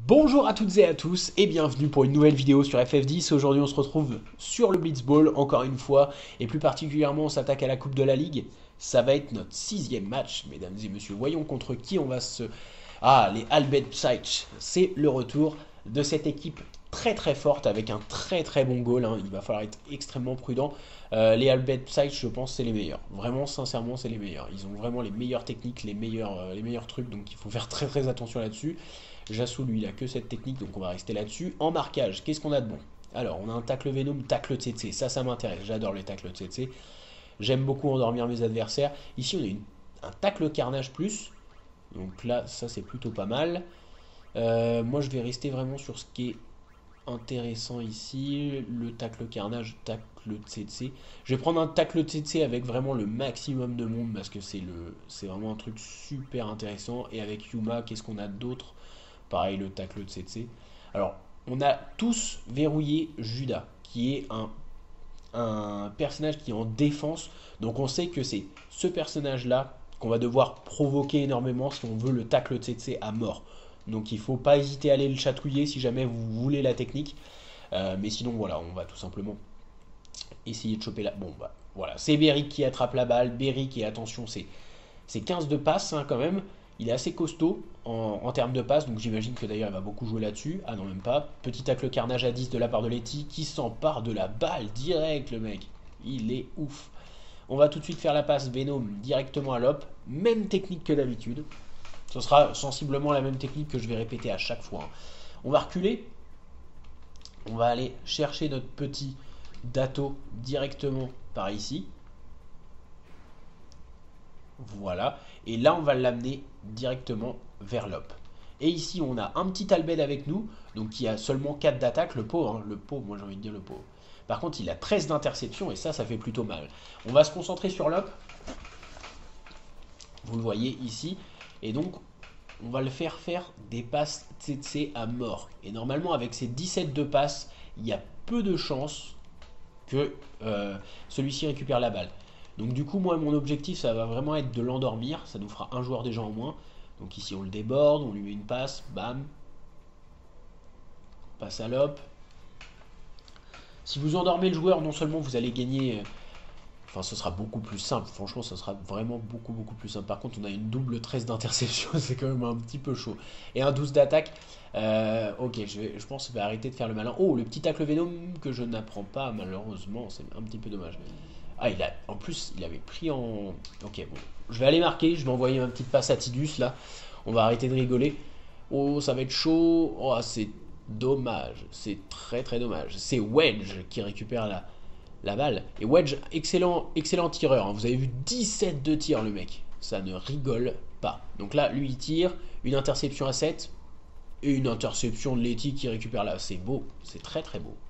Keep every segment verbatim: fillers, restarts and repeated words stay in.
Bonjour à toutes et à tous et bienvenue pour une nouvelle vidéo sur F F dix. Aujourd'hui on se retrouve sur le Blitzball encore une fois et plus particulièrement on s'attaque à la Coupe de la Ligue. Ça va être notre sixième match mesdames et messieurs. Voyons contre qui on va se... Ah, les Albed-Psych. C'est le retour de cette équipe très très forte avec un très très bon goal. Hein. Il va falloir être extrêmement prudent. Euh, les Albed-Psych je pense c'est les meilleurs. Vraiment sincèrement c'est les meilleurs. Ils ont vraiment les meilleures techniques, les meilleurs, euh, les meilleurs trucs donc il faut faire très très attention là-dessus. Jassou, lui, il a que cette technique, donc on va rester là-dessus. En marquage, qu'est-ce qu'on a de bon? Alors, on a un tacle Venom, tacle Tsetse. Ça, ça m'intéresse. J'adore les tacles Tsetse. J'aime beaucoup endormir mes adversaires. Ici, on a une, un tacle Carnage plus. Donc là, ça, c'est plutôt pas mal. Euh, moi, je vais rester vraiment sur ce qui est intéressant ici. Le tacle Carnage, tacle Tsetse. Je vais prendre un tacle Tsetse avec vraiment le maximum de monde parce que c'est le, c'est vraiment un truc super intéressant. Et avec Yuma, qu'est-ce qu'on a d'autre? Pareil, le tacle de Tsetse. Alors, on a tous verrouillé Judas, qui est un, un personnage qui est en défense. Donc, on sait que c'est ce personnage-là qu'on va devoir provoquer énormément si on veut le tacle de Tsetse à mort. Donc, il ne faut pas hésiter à aller le chatouiller si jamais vous voulez la technique. Euh, mais sinon, voilà, on va tout simplement essayer de choper la... Bon, bah, voilà, c'est Beric qui attrape la balle. Beric, et attention, c'est quinze de passe hein, quand même. Il est assez costaud en, en termes de passe, donc j'imagine que d'ailleurs il va beaucoup jouer là-dessus. Ah non, même pas. Petit tacle Carnage à dix de la part de Letty qui s'empare de la balle direct, le mec. Il est ouf. On va tout de suite faire la passe Venom directement à l'op. Même technique que d'habitude. Ce sera sensiblement la même technique que je vais répéter à chaque fois. On va reculer. On va aller chercher notre petit Dato directement par ici. Voilà. Et là, on va l'amener directement vers l'op. Et ici, on a un petit Albed avec nous, donc qui a seulement quatre d'attaque. Le pauvre, hein, le pauvre, moi j'ai envie de dire le pauvre. Par contre, il a treize d'interception et ça, ça fait plutôt mal. On va se concentrer sur l'op. Vous le voyez ici. Et donc, on va le faire faire des passes Tsetse à mort. Et normalement, avec ces dix-sept de passes, il y a peu de chances que euh, celui-ci récupère la balle. Donc du coup, moi, mon objectif, ça va vraiment être de l'endormir. Ça nous fera un joueur déjà en moins. Donc ici, on le déborde, on lui met une passe, bam. Passe à l'op. Si vous endormez le joueur, non seulement vous allez gagner... euh, Enfin, ce sera beaucoup plus simple. Franchement, ce sera vraiment beaucoup, beaucoup plus simple. Par contre, on a une double treize d'interception. C'est quand même un petit peu chaud. Et un douze d'attaque. Euh, ok, je, vais, je pense que je vais arrêter de faire le malin. Oh, le petit tacle Venom que je n'apprends pas, malheureusement. C'est un petit peu dommage. Ah, il a, en plus, il avait pris en... Ok, bon. Je vais aller marquer. Je vais envoyer une petite passe à Tidus, là. On va arrêter de rigoler. Oh, ça va être chaud. Oh, c'est dommage. C'est très, très dommage. C'est Wedge qui récupère la, la balle. Et Wedge, excellent, excellent tireur. Hein. Vous avez vu dix-sept de tir, le mec. Ça ne rigole pas. Donc là, lui, il tire. Une interception à sept. Et une interception de Letty qui récupère là. C'est beau. C'est très, très beau.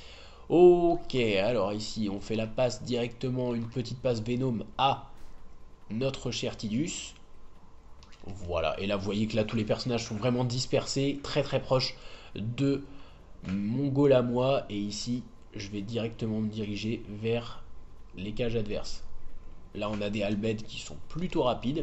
Ok, alors ici on fait la passe directement, une petite passe Venom à notre cher Tidus. Voilà, et là vous voyez que là tous les personnages sont vraiment dispersés, très très proches de mon goal à moi. Et ici je vais directement me diriger vers les cages adverses. Là on a des Albed qui sont plutôt rapides.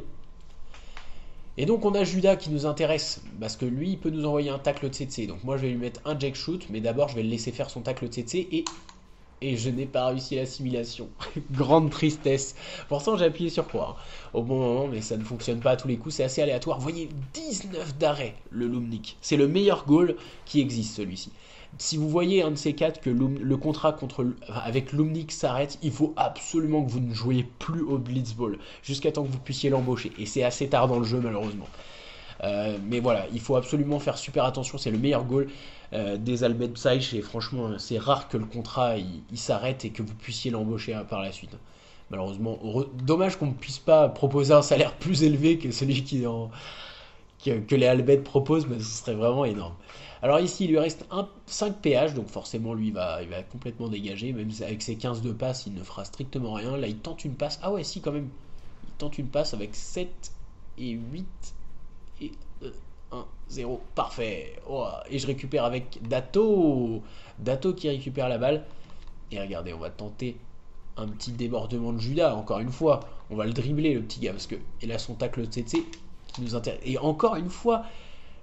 Et donc on a Judas qui nous intéresse, parce que lui il peut nous envoyer un tacle Tsetse. Donc moi je vais lui mettre un jack shoot, mais d'abord je vais le laisser faire son tacle Tsetse et... Et je n'ai pas réussi l'assimilation. Grande tristesse. Pourtant j'ai appuyé sur quoi hein, au bon moment, mais ça ne fonctionne pas à tous les coups, c'est assez aléatoire. Vous voyez, dix-neuf d'arrêt, le Lumnik. C'est le meilleur goal qui existe celui-ci. Si vous voyez un de ces quatre que le contrat contre, avec Lumnik s'arrête, il faut absolument que vous ne jouiez plus au Blitzball, jusqu'à temps que vous puissiez l'embaucher. Et c'est assez tard dans le jeu malheureusement. Euh, mais voilà, il faut absolument faire super attention, c'est le meilleur goal euh, des Albed-Psych et franchement c'est rare que le contrat il, il s'arrête et que vous puissiez l'embaucher hein, par la suite. Malheureusement, heureux, dommage qu'on ne puisse pas proposer un salaire plus élevé que celui qui en, que, que les Albed proposent, mais ce serait vraiment énorme. Alors ici il lui reste un, cinq P H, donc forcément lui il va, il va complètement dégager, même avec ses quinze de passe il ne fera strictement rien. Là il tente une passe, ah ouais si quand même, il tente une passe avec sept et huit. Et euh, un, zéro, parfait. Oh, et je récupère avec Dato. Dato qui récupère la balle. Et regardez, on va tenter un petit débordement de Judas. Encore une fois, on va le dribbler, le petit gars. Parce que, et là, son tacle Tsetse qui nous intéresse. Et encore une fois,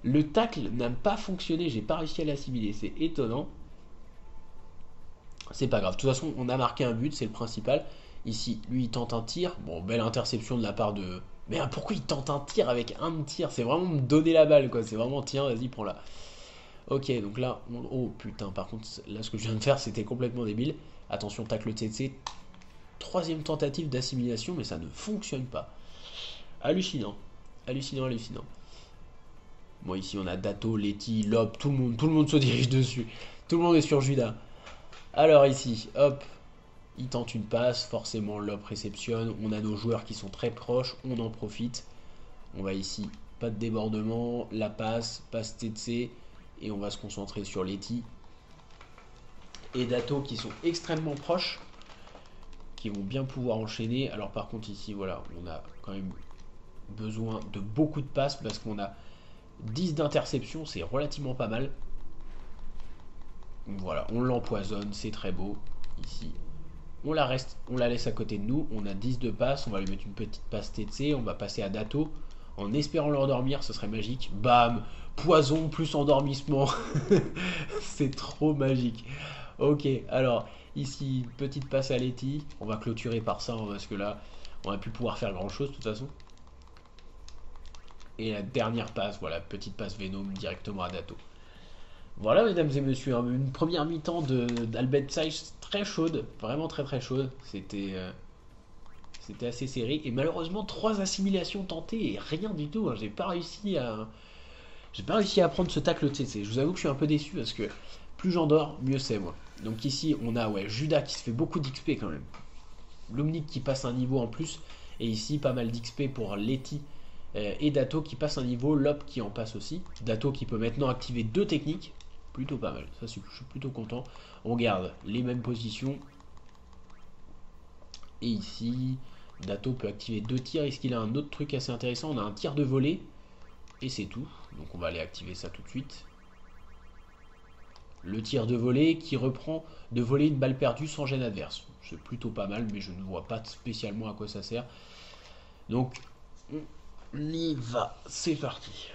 Le tacle n'a pas fonctionné, j'ai pas réussi à l'assimiler, c'est étonnant. C'est pas grave, de toute façon on a marqué un but, c'est le principal. Ici, lui il tente un tir, bon belle interception de la part de... Mais hein, pourquoi il tente un tir avec un tir? C'est vraiment me donner la balle quoi, c'est vraiment tiens vas-y prends-la. Ok donc là, on... oh putain par contre là ce que je viens de faire c'était complètement débile. Attention tacle T C, troisième tentative d'assimilation mais ça ne fonctionne pas. Hallucinant, hallucinant, hallucinant. Bon ici on a Dato, Letty, Lob, tout le monde, tout le monde se dirige dessus. Tout le monde est sur Judas. Alors ici, hop, il tente une passe, forcément Lob réceptionne. On a nos joueurs qui sont très proches, on en profite. On va ici, pas de débordement, la passe, passe T C. Et on va se concentrer sur Letty et Dato qui sont extrêmement proches, qui vont bien pouvoir enchaîner. Alors par contre ici, voilà, on a quand même besoin de beaucoup de passes parce qu'on a dix d'interception, c'est relativement pas mal. Voilà, on l'empoisonne, c'est très beau. Ici, on la, reste, on la laisse à côté de nous. On a dix de passe, on va lui mettre une petite passe T C. On va passer à Dato. En espérant l'endormir, ce serait magique. Bam, poison plus endormissement. C'est trop magique. Ok, alors, ici, petite passe à Letty. On va clôturer par ça, hein, parce que là, on va plus pouvoir faire grand chose de toute façon. Et la dernière passe, voilà, petite passe Venom directement à Dato. Voilà, mesdames et messieurs, hein, une première mi-temps d'Albetside très chaude, vraiment très très chaude. C'était euh, c'était assez serré. Et malheureusement, trois assimilations tentées et rien du tout. Hein, j'ai pas réussi à j'ai pas réussi à prendre ce tacle T C. Je vous avoue que je suis un peu déçu parce que plus j'endors, mieux c'est moi. Donc ici, on a ouais Judas qui se fait beaucoup d'X P quand même. L'Omnic qui passe un niveau en plus. Et ici, pas mal d'X P pour Letty euh, et Dato qui passe un niveau. Lop qui en passe aussi. Dato qui peut maintenant activer deux techniques. Plutôt pas mal, ça je suis plutôt content. On garde les mêmes positions. Et ici, Dato peut activer deux tirs. Est-ce qu'il a un autre truc assez intéressant? On a un tir de volée. Et c'est tout. Donc on va aller activer ça tout de suite. Le tir de volée qui reprend de voler une balle perdue sans gêne adverse. C'est plutôt pas mal, mais je ne vois pas spécialement à quoi ça sert. Donc, on y va. C'est parti.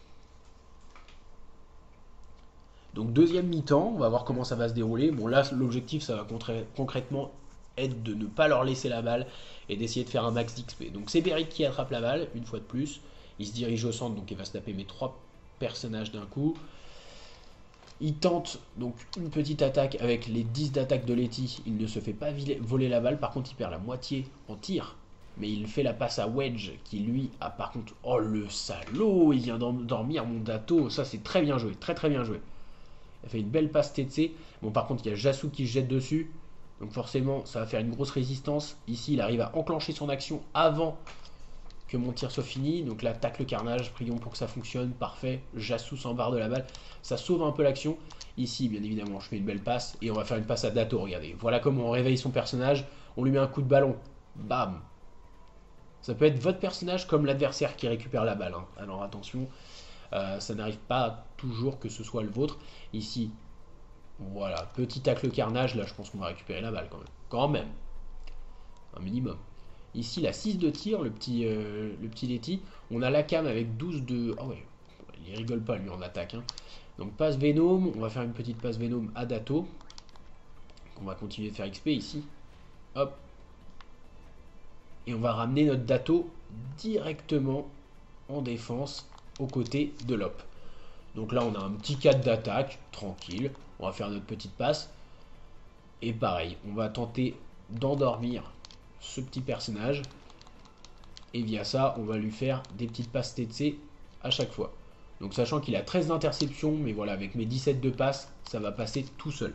Donc deuxième mi-temps, on va voir comment ça va se dérouler. Bon là l'objectif ça va concrètement être de ne pas leur laisser la balle et d'essayer de faire un max d'X P. Donc c'est Beric qui attrape la balle, une fois de plus. Il se dirige au centre, donc il va se taper mes trois personnages d'un coup. Il tente donc une petite attaque avec les dix d'attaque de Letty. Il ne se fait pas voler la balle, par contre il perd la moitié en tir. Mais il fait la passe à Wedge qui lui a par contre... Oh le salaud, il vient d'endormir mon Dato. Ça c'est très bien joué, très très bien joué. Il a fait une belle passe T C. Bon, par contre, il y a Jasoo qui se jette dessus. Donc forcément, ça va faire une grosse résistance. Ici, il arrive à enclencher son action avant que mon tir soit fini. Donc là, tacle le carnage. Prions pour que ça fonctionne. Parfait. Jasoo s'embarre de la balle. Ça sauve un peu l'action. Ici, bien évidemment, je fais une belle passe. Et on va faire une passe à Dato. Regardez. Voilà comment on réveille son personnage. On lui met un coup de ballon. Bam. Ça peut être votre personnage comme l'adversaire qui récupère la balle. Hein. Alors attention. Euh, ça n'arrive pas toujours que ce soit le vôtre. Ici, voilà, petit tacle carnage. Là, je pense qu'on va récupérer la balle quand même. Quand même. Un minimum. Ici, la six de tir, le petit, euh, le petit Letty. On a la cam avec douze de... Ah ouais, il rigole pas lui en attaque. Hein. Donc passe Venom. On va faire une petite passe Venom à Dato. On va continuer de faire X P ici. Hop. Et on va ramener notre Dato directement en défense aux côtés de Lop. Donc là on a un petit cadre d'attaque, tranquille, on va faire notre petite passe. Et pareil, on va tenter d'endormir ce petit personnage. Et via ça, on va lui faire des petites passes T C à chaque fois. Donc sachant qu'il a treize d'interception, mais voilà, avec mes dix-sept de passes, ça va passer tout seul.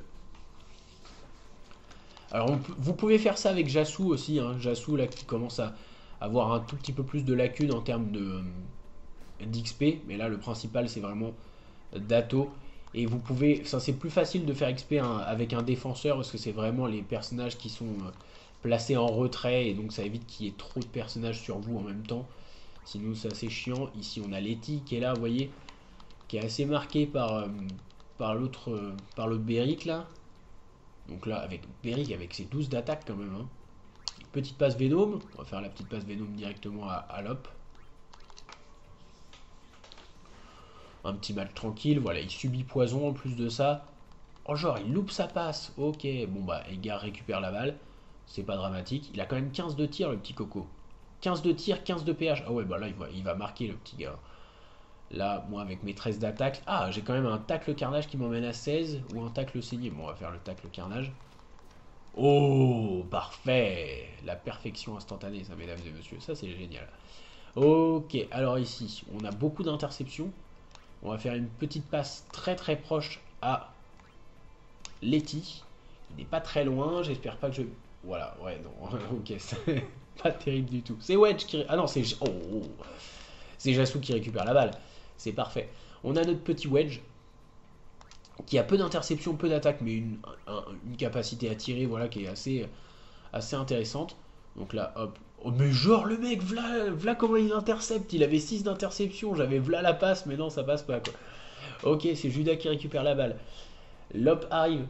Alors on, vous pouvez faire ça avec Jasoo aussi, hein. Jasoo là qui commence à avoir un tout petit peu plus de lacunes en termes de... d'X P, mais là le principal c'est vraiment Dato. Et vous pouvez, ça c'est plus facile de faire X P hein, avec un défenseur parce que c'est vraiment les personnages qui sont euh, placés en retrait et donc ça évite qu'il y ait trop de personnages sur vous en même temps. Sinon c'est assez chiant. Ici on a Letty qui est là, vous voyez, qui est assez marqué par, euh, par l'autre euh, par l'autre Beric là. Donc là avec Beric avec ses douze d'attaque quand même. Hein. Petite passe Venom, on va faire la petite passe Venom directement à, à Lop. un petit match tranquille. Voilà, il subit poison en plus de ça. Oh, genre, il loupe sa passe. Ok, bon bah, Edgar récupère la balle. C'est pas dramatique. Il a quand même quinze de tir, le petit Coco. quinze de tir, quinze de P H. Ah ouais, bah là, il va, il va marquer, le petit gars. Là, moi, avec mes treize d'attaque. Ah, j'ai quand même un tacle carnage qui m'emmène à seize. Ou un tacle saigné. Bon, on va faire le tacle carnage. Oh, parfait. La perfection instantanée, ça, mesdames et messieurs. Ça, c'est génial. Ok, alors ici, on a beaucoup d'interceptions. On va faire une petite passe très très proche à Letty. Il n'est pas très loin, j'espère pas que je... Voilà, ouais, non, ok, c'est pas terrible du tout. C'est Wedge qui... Ah non, c'est... Oh, oh. C'est Jasu qui récupère la balle. C'est parfait. On a notre petit Wedge qui a peu d'interceptions, peu d'attaques, mais une, un, une capacité à tirer, voilà, qui est assez, assez intéressante. Donc là, hop. Oh, mais genre, le mec, v'là, v'là comment il intercepte. Il avait six d'interception, j'avais v'là la passe, mais non, ça passe pas, quoi. Ok, c'est Judas qui récupère la balle. Lop arrive.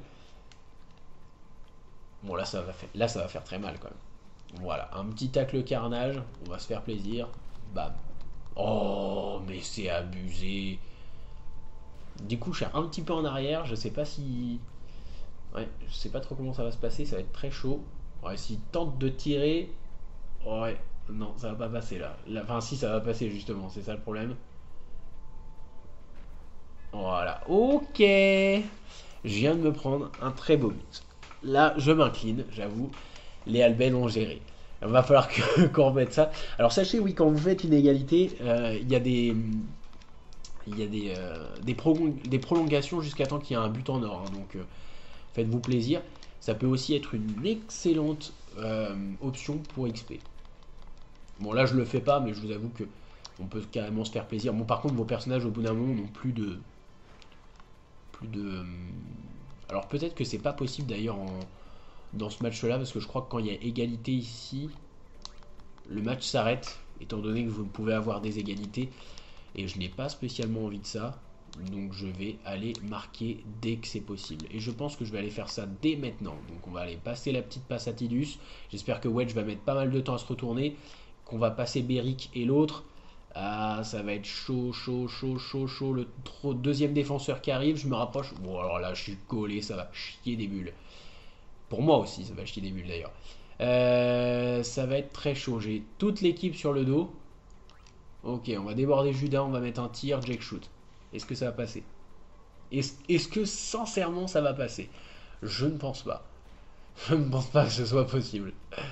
Bon, là ça, va faire, là, ça va faire très mal, quand même. Voilà, un petit tacle carnage. On va se faire plaisir. Bam. Oh, mais c'est abusé. Du coup, je suis un petit peu en arrière. Je sais pas si... Ouais, je sais pas trop comment ça va se passer. Ça va être très chaud. Ouais, s'il tente de tirer... Ouais, non, ça va pas passer là. là. Enfin, si, ça va passer justement. C'est ça le problème. Voilà. Ok. Je viens de me prendre un très beau but. Là, je m'incline, j'avoue. Les Albels ont géré. Il va falloir que- qu'on remette ça. Alors, sachez, oui, quand vous faites une égalité, euh, il y a des... Il y a des, euh, des, prolong- des prolongations jusqu'à temps qu'il y ait un but en or. Hein. Donc, euh, faites-vous plaisir. Ça peut aussi être une excellente euh, option pour X P. Bon, là, je le fais pas, mais je vous avoue que on peut carrément se faire plaisir. Bon, par contre, vos personnages, au bout d'un moment, n'ont plus de... Plus de... euh, Alors, peut-être que c'est pas possible, d'ailleurs, en- dans ce match-là, parce que je crois que quand il y a égalité ici, le match s'arrête, étant donné que vous pouvez avoir des égalités. Et je n'ai pas spécialement envie de ça. Donc je vais aller marquer dès que c'est possible. Et je pense que je vais aller faire ça dès maintenant. Donc on va aller passer la petite passe à Tidus. J'espère que Wedge va mettre pas mal de temps à se retourner. Qu'on va passer Beric et l'autre. Ah, ça va être chaud, chaud, chaud, chaud, chaud. Le trop- deuxième défenseur qui arrive, je me rapproche. Bon, alors là, je suis collé, ça va chier des bulles. Pour moi aussi, ça va chier des bulles d'ailleurs. Euh, ça va être très chaud. J'ai toute l'équipe sur le dos. Ok, on va déborder Judas, on va mettre un tir, Jake shoot. Est-ce que ça va passer? Est-ce est-ce que sincèrement ça va passer? Je ne pense pas. Je ne pense pas que ce soit possible.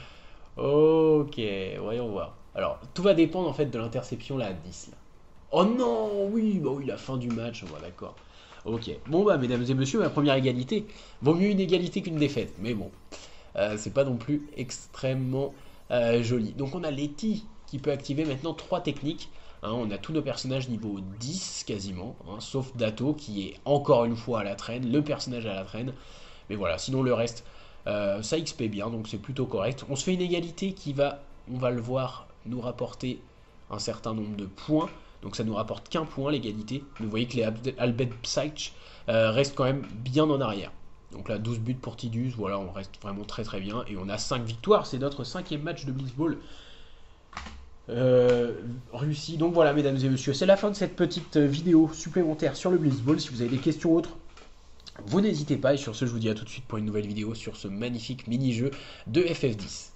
Ok, voyons voir. Alors, tout va dépendre en fait de l'interception là à dix. Là. Oh non, oui, bah oui, la fin du match, on va d'accord. Ok, bon bah mesdames et messieurs, ma première égalité. Vaut mieux une égalité qu'une défaite, mais bon, euh, c'est pas non plus extrêmement euh, joli. Donc on a Letty qui peut activer maintenant trois techniques. Hein, on a tous nos personnages niveau dix quasiment, hein, sauf Dato qui est encore une fois à la traîne, le personnage à la traîne. Mais voilà, sinon le reste, euh, ça X P bien, donc c'est plutôt correct. On se fait une égalité qui va, on va le voir, nous rapporter un certain nombre de points. Donc ça nous rapporte qu'un point l'égalité. Vous voyez que les Albed Psych euh, restent quand même bien en arrière. Donc là, douze buts pour Tidus, voilà, on reste vraiment très très bien. Et on a cinq victoires, c'est notre cinquième match de Blitzball euh, réussi. Donc voilà, mesdames et messieurs, c'est la fin de cette petite vidéo supplémentaire sur le Blitzball. Si vous avez des questions autres, vous n'hésitez pas. Et sur ce, je vous dis à tout de suite pour une nouvelle vidéo sur ce magnifique mini-jeu de F F dix.